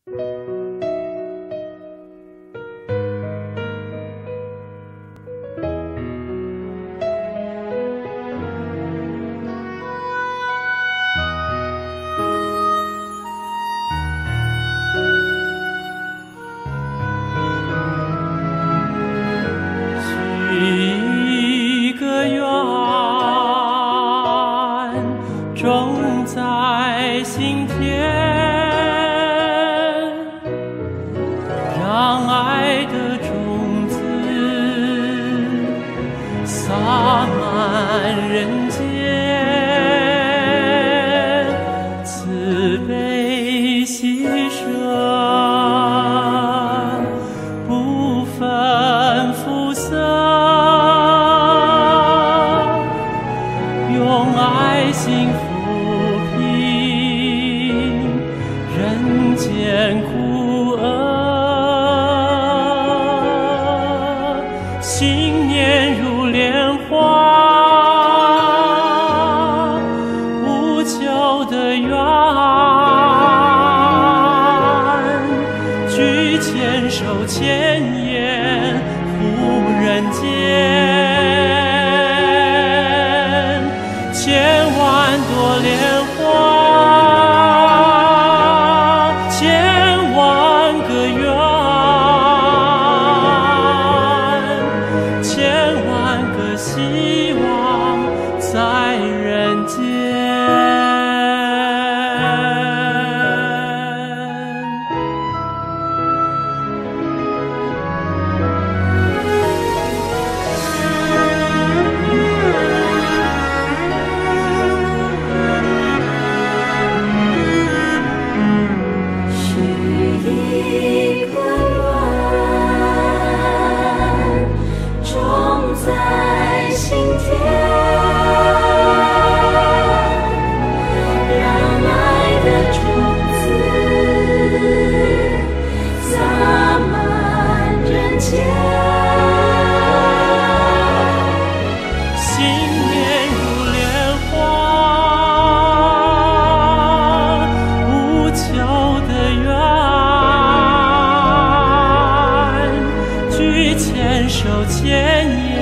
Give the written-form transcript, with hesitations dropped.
种在心田，让爱的种子洒满人间，慈悲喜舍不分肤色，用爱心抚平人间苦厄，新年如莲花，无求的愿，举千手千眼护人间。千万朵莲花，千万个愿，千万个希望在人间。 在心田，让爱的种子洒满人间。 新年如莲花，无求的愿，举千手千眼